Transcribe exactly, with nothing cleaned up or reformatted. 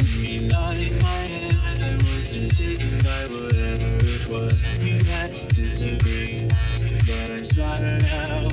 You thought in my head I wasn't taken by whatever it was. You had to disagree, but I'm smarter now.